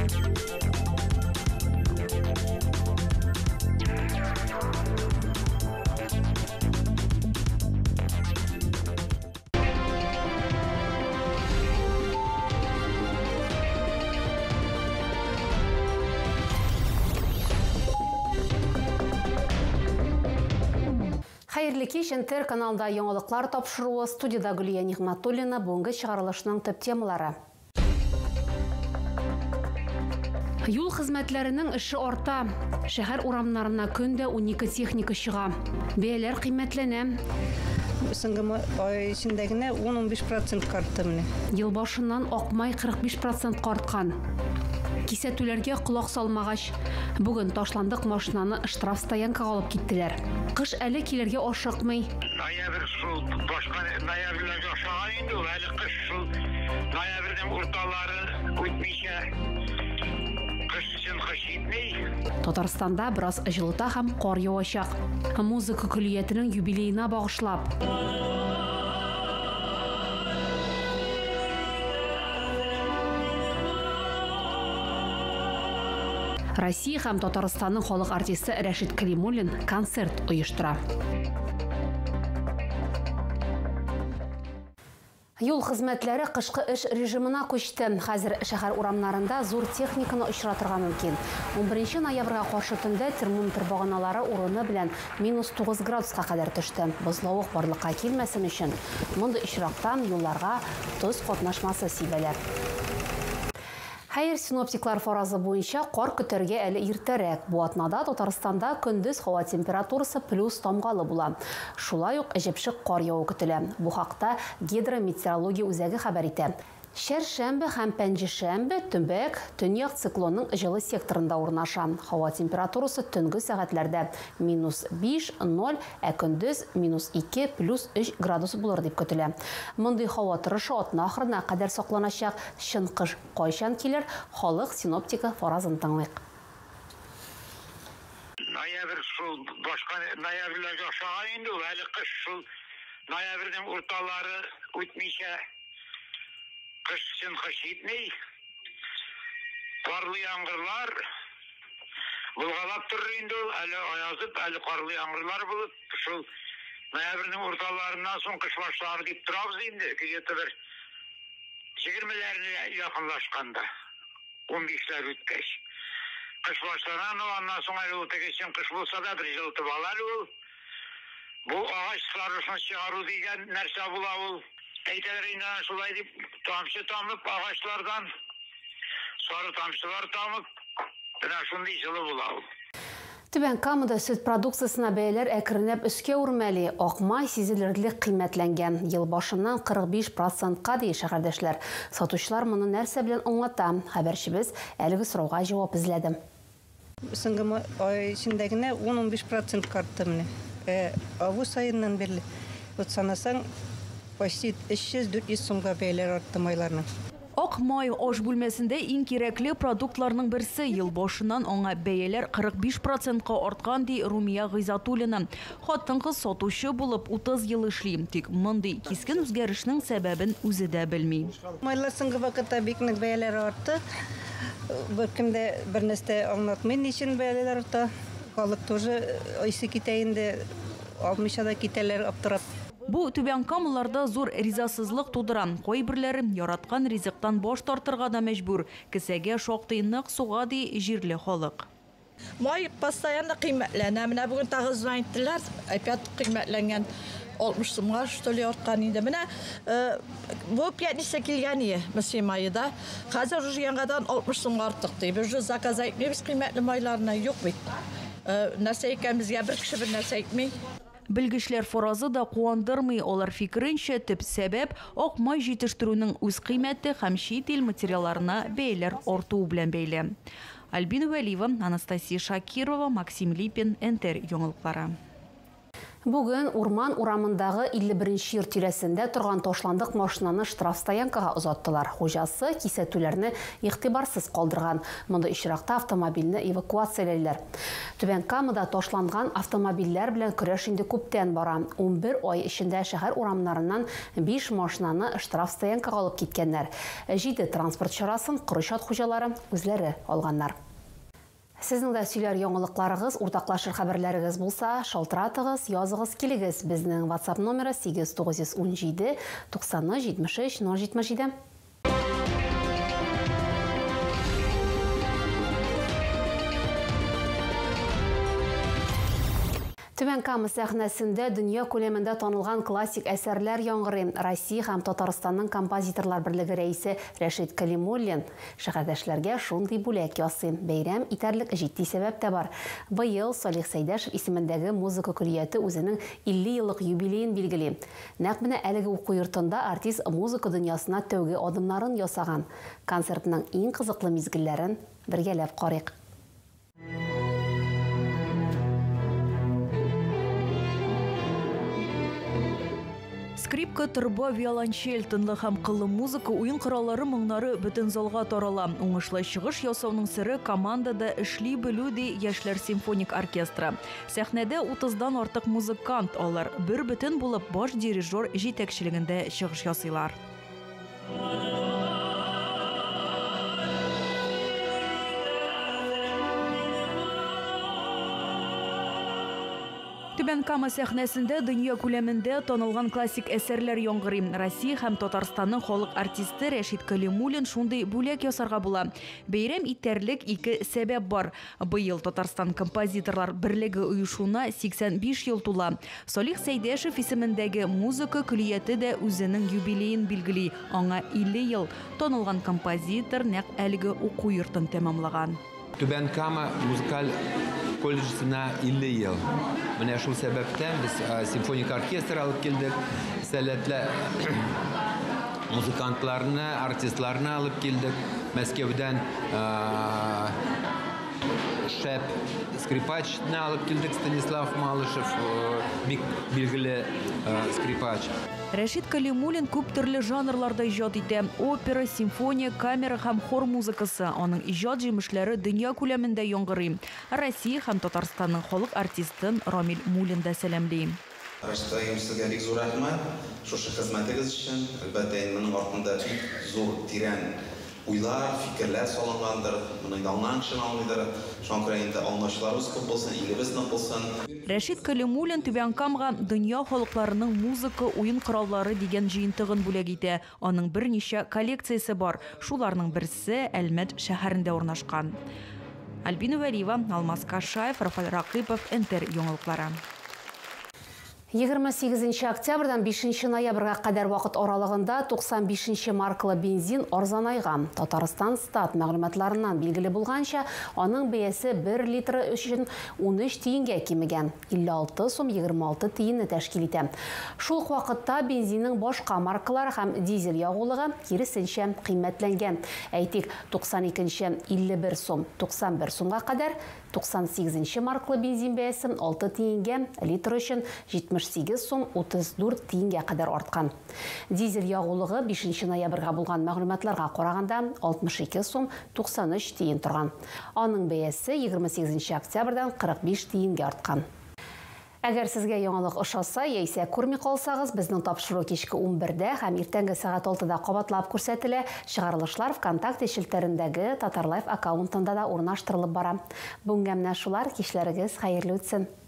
Хәерле кич, НТР каналында яңалыклар тапшыруы, студияда Гүлия Нигъматуллина, бүгенге чыгарылышның төп темалары. Юл хезмәтләренең эше арта. Шәһәр урамнарына көндә 12 техника чыга. Бәяләр кыйммәтләнә. Соңгы ай ичендәгенә 10-15% артты менә. Ел башыннан акмай 45% арткан. Кисәтүләргә колак салмагач, бүген ташландык машинаны штраф стоянкага алып киттеләр. Кыш әле килергә ашыкмый. Ноябрь шул башка ноябрьләргә ашаган инде, әле кыш шул ноябрьнең урталары үтмичә. Кыш өчен кыш итмей. Татарстанда бераз җылыта һәм кар явачак. Музыка көллиятенең юбилеена багышлап. Россия һәм Татарстанның халык артисты Рәшит Кәлимуллин концерт оештыра. Юл хезмәтләре кышкы эш режимына күчте. Хәзер шәһәр урамнарында зур техниканы очратырга мөмкин. 11 ноябрьгә каршы төндә термометр баганалары урыны белән -9 градуска кадәр төште. Бозлавык барлыкка килмәсен өчен мондый очрактан юлларга тоз катнашмасы сибәләр. Хәер, синоптиклар фаразы буенча кар көтәргә әле иртәрәк. Бу атнада Татарстанда көндез һава температурасы плюс тамгалы була. Шулай ук җепшек кар яву көтелә. Бу хакта гидрометеорология үзәге хәбәр итә. Шәршәмбе һәм пәнҗешәмбе төбәк төньяк циклонның җылы секторында урнаша. Һава температурасы төнге сәгатьләрдә -5-0, ә көндез -2-3 градус булыр дип көтелә. Мондый һава торышы атна ахырына кадәр сакланачак. Чын кыш кайчан килер, халык синоптика фаразын тыңлыйк. Ноябрь шул башка ноябрьләргә ашаган инде, әле кыш шул ноябрьнең урталары үтмичә. Кыш өчен кыш итмей. Карлы яңгырлар булгалап торыр инде, әле аязып, әле карлы яңгырлар булып, шул ноябрьнең урталарыннан соң кыш башлар дип торабыз инде. Где-то бер 20-ләргә якынлашканда. 15-ләр үткәч. Кыш башлардан аннан соң әле ул тегечен кыш булса да бер җылытып алар ул. Бу агачларны чыгару дигән нәрсә була ул. Әйтәләр инде шулай дип тамчы тамып агачлардан сары тамчылар тамып менә шундый җылы була ул. Түбән Камада сөт продукциясына бәяләр әкренләп өскә үрмәли, акмай сизелерлек кыйммәтләнгән. Ел башыннан 45%-ка ди шәһәрдәшләр. Сатучылар моны нәрсә белән аңлата? Хәбәрчебез әлеге сорауга җавап эзләде. Соңгы ай ичендәгенә 10-15% артты менә. Август айыннан бирле. Вот санасаң почти 300-400 сумга бәяләр артты майларның. Ак май аш бүлмәсендә иң кирәкле продуктларның берсе. Ел башыннан аңа бәяләр 45%-ка арткан ди Румия Гыйзатуллина. Хатын-кыз сатучы булып 30 ел эшли. Тик мондый кискен үзгәрешнең сәбәбен үзе дә белми. Майлар соңгы вакытта бик нык бәяләр артты. Беркемдә бернәрсә аңлатмый, ничек бәяләр арта. Халык тоже айсы китә инде, алмыйча да китәләр аптырап. Бу Түбән Камаларда зур ризасызлык тудыра. Кайберләре яраткан ризыктан баш тартырга да мәҗбүр. Кесәгә шактый нык суга ди җирле халык. Май постоянно кыйммәтләнә. Менә бүген тагы звонителләр, опять кыйммәтләнгән 60 сумга что ли арткан инде. Менә бу пятница килгән месье майда. Хәзер уже яңадан 60 сумга арттык ди. Без уже заказ итмибез кыйммәтле майларны юк бит. Нәрсә икән безгә бер кеше бер нәрсә әйтми. Белгечләр фаразы да куандырмый. Алар фикеренчә төп сәбәп ак май җитештерүнең үз кыйммәте һәм чит ил материалларына бәяләр артуы белән бәйле. Альбина Вәлиева, Анастасия Шакирова, Максим Липин, НТР яңалыклары. Бүгін Урман урамындағы 51-ші йорт тирәсендә торган ташландык машинаны штраф стоянкага озаттылар. Хуҗасы кисәтүләрне игътибарсыз калдырган. Монда очракта автомобильне эвакуацияләйләр. Түбән Камада ташланган автомобильләр белән көрәш инде күптән бара. 11 ай эчендә шәһәр урамнарыннан 5 машинаны штраф стоянкага алып киткәннәр. 7 транспорт чарасын Кырычат хуҗалары үзләре алганнар. Сезнең дә сөйләр яңалыкларыгыз, уртаклашыр хәбәрләрегез булса, шалтыратыгыз, языгыз килегез. Безнең WhatsApp номеры 8917 90 73 077. Түбән Кама сәхнәсендә дөнья күләмендә танылган классик әсәрләр яңгырый. Россия һәм Татарстанның композиторлар берлеге рәисе Рәшит Калимуллин шәһәрдәшләргә шундый бүләк ясый. Бәйрәм итәрлек җитди сәбәп тә бар. Быел Салих Сәйдәшев исемендәге музыка күлияте үзенең 50 еллык юбилеен билгели. Нәкъ менә әлеге уку йортында артист музыка дөньясына тәүге адымнарын ясаган. Концертның иң кызыклы мизгелләрен бергәләп карыйк. Скрипка, тырба, виолончель, тынлы һәм кыллы музыка уен кораллары моңнары бөтен залга тарала. Уңышлы чыгыш ясауның сыры командада эшли белү ди Яшьләр симфоник оркестры. Сәхнәдә 30-дан артык музыкант алар бер бөтен булып баш дирижер җитәкчелегендә чыгыш ясыйлар. Түбән Кама сәхнәсендә дөнья күләмендә танылган классик әсәрләр яңгырый. Россия һәм Татарстанның халык артисты Рәшит Калимуллин шундый бүләк ясарга була. Бәйрәм итәрлек 2 сәбәп бар. Быел Татарстан композиторлар берлеге оешуына 85 ел тула. Салих Сәйдәшев исемендәге музыка күлияте дә үзенең юбилеен билгели. Аңа 50 ел танылган композитор нәкъ әлеге уку йортын тәмамлаган. Түбән Кама музыкаль колледжына 50 ел. Менә шул сәбәптән без симфоник оркестр алып килдек. Сәләтле музыкантларны, артистларны алып килдек. Мәскәүдән шәп скрипачны алып килдек. Станислав Малышев, бик билгеле скрипач. Рәшит Калимуллин күп төрле жанрларда иҗат итә. Опера, симфония, камера һәм хор музыкасы. Аның иҗат җимешләре дөнья күләмендә яңгырый. Россия һәм Татарстанның халык артистын Рамил Муллин да сәламли. Рәшит сезгә бик зур рәхмәт. Шушы хезмәтегез өчен. Әлбәттә, моның артында бик зур тирән уйлар, фикерләр салынгандыр. Моны ялган кеше аңлыйдыр. Шуңа күрә инде аңлашларыбыз күп булсын, илебез нык булсын. Рәшит Калимуллин Түбән Камага дөнья халыкларының музыка уен кораллары дигән җыентыгын бүләк итә. Аның берничә коллекциясе бар. Шуларның берсе Әлмәт шәһәрендә урнашкан. Альбина Вәлиева, Алмаз Кашаев, Рафал Ракыпов, НТР яңалыклары. 28 октябрьдан 5 ноябрьгә кадәр вакыт аралыгында 95 маркалы бензин арзанайган. Татарстан стат мәгълүматларыннан билгеле булганча, аның бәясе 1 литры өчен 13 тиенгә кимегән. 56 сум 26 тиенне тәшкил итә. Шул ук вакытта бензинның башка маркалары һәм дизель ягулыгы киресенчә кыйммәтләнгән. Әйтик, 92 51 сум 91 сумга кадәр, 98 маркалы бензин бәясе 6 тиенгә, литр өчен 78 сум 34 тиенгә кадәр арткан. Дизель ягулыгы 5 ноябрьгә булган мәгълүматларга караганда 62 сум 93 тиен торган. Аның бәясе 28 октябрьдан 45 тиенгә арткан. Әгәр сезгә яңалык ошаса, яисә күрми калсагыз, безнең тапшыру кичке 11дә һәм иртәнге сәгать 6да кабатлап күрсәтелә. Чыгарылышлар ВКонтакте челтәрендәге Татарлайф аккаунтында да урнаштырылып бара. Бүгенгә менә шулар, кичләрегез хәерле үтсен.